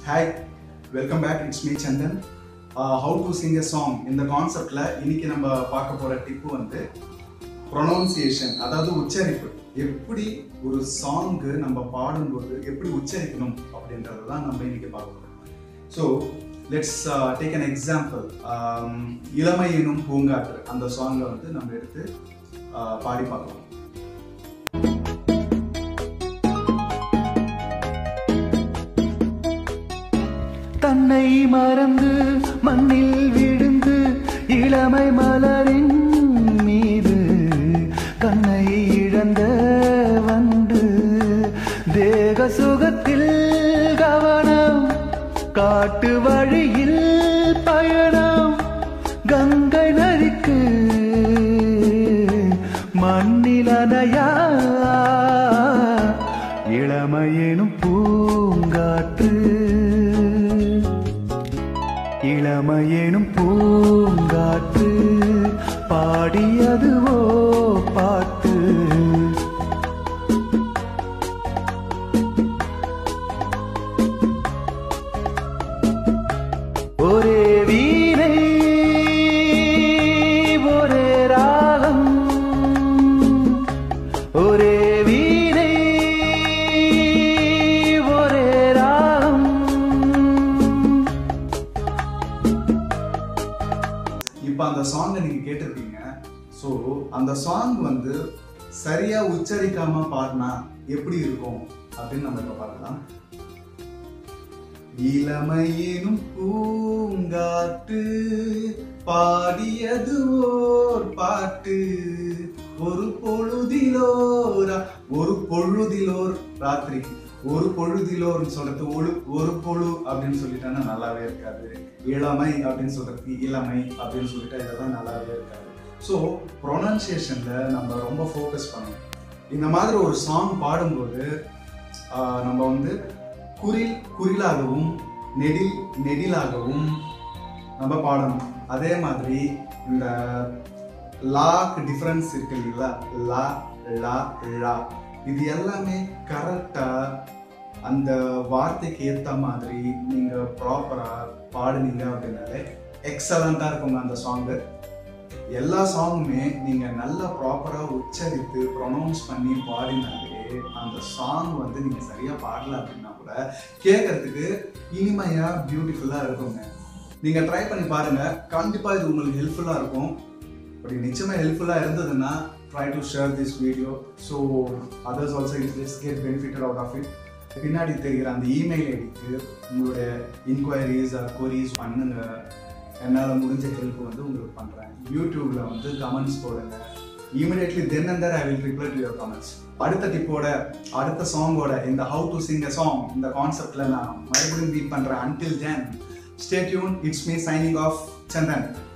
Hi, welcome back. It's me Chandan. How to sing a song in the concept la இன்னைக்கு நம்ம பார்க்க போற tip வந்து pronunciation, அதாவது உச்சரிப்பு. எப்படி ஒரு சாங் நம்ம பாடும்போது எப்படி உச்சரிக்கணும் அப்படின்றத தான் நம்ம இன்னைக்கு பார்க்க போறோம். So let's take an example. இளமை எனும் பூங்காற்று அந்த சாங்கை வந்து நம்ம எடுத்து பாடி பார்க்கலாம். தன்னை மறந்து மண்ணில் விழுந்து இளமை மலரின் மீது கண்ணை இழந்த வந்து தேக சுகத்தில் கவனம் காட்டு வழியில் பயணம் கங்கை நதிக்கு மண்ணில் அணையா இளமையெனும் பூங்காற்று இளமையெனும் பூங்காற்று பாடியதுவோ பாட்டு ஒரே வீணை ஒரே ராகம் ஒரே வீணை ஒரே ராகம். இப்போ அந்த சாங்கை நீங்க கேட்டிருப்பீங்க. ஸோ அந்த சாங் வந்து சரியா உச்சரிக்காம பாடினா எப்படி இருக்கும் அப்படின்னு நம்ம இப்போ பார்க்கலாம். இளமையேனும் பூங்காற்று பாடியது ஓர் பாட்டு ஒரு பொழுதிலோர் ராத்திரி. ஒரு பொழுதிலோர்னு சொல்றது ஒரு பொழு அப்படின்னு சொல்லிட்டானா நல்லாவே இருக்காது. இளமை அப்படின்னு சொல்றதுக்கு இளமை அப்படின்னு சொல்லிட்டா இதெல்லாம் நல்லாவே இருக்காது. ஸோ ப்ரொனன்சியேஷன்ல நம்ம ரொம்ப ஃபோக்கஸ் பண்ணணும். இந்த மாதிரி ஒரு சாங் பாடும்போது நம்ம வந்து குறிலாகவும் நெடிலாகவும் நம்ம பாடணும். அதே மாதிரி இந்த லாக்கு டிஃப்ரென்ஸ் இருக்கு இல்லைங்களா, லா லா லா, இது எல்லாமே கரெக்டாக அந்த வார்த்தைக்கு ஏற்ற மாதிரி நீங்கள் ப்ராப்பராக பாடுனீங்க அப்படின்னாலே எக்ஸலண்ட்டாக இருக்குங்க அந்த சாங்கு. எல்லா சாங்குமே நீங்கள் நல்லா ப்ராப்பராக உச்சரித்து ப்ரொனவுன்ஸ் பண்ணி பாடினாலே அந்த சாங் வந்து நீங்கள் சரியாக பாடல அப்படின்னா கூட கேட்கறதுக்கு இனிமையாக பியூட்டிஃபுல்லாக இருக்குங்க. நீங்கள் ட்ரை பண்ணி பாருங்கள், கண்டிப்பாக இது உங்களுக்கு ஹெல்ப்ஃபுல்லாக இருக்கும். அப்படி நிச்சயமாக ஹெல்ப்ஃபுல்லாக இருந்ததுன்னா try to share this video so others also get benefited out of it. பின்னாடி தெரிகிற அந்த இமெயில் ஐடிக்கு உங்களுடைய இன்கொயரிஸ் கொரிஸ் பண்ணுங்க. என்னால் முடிஞ்ச ஹெல்ப் வந்து உங்களுக்கு பண்ணுறேன். யூடியூப்ல வந்து கமெண்ட்ஸ் போடுங்க. Immediately then and there I will reply to your comments. அடுத்த டிப்போட அடுத்த சாங்கோட இந்த how to sing a song இந்த கான்செப்ட்ல நான் மறுபடியும் மீட் பண்ணுறேன். until then stay tuned. It's me signing off, Chandan.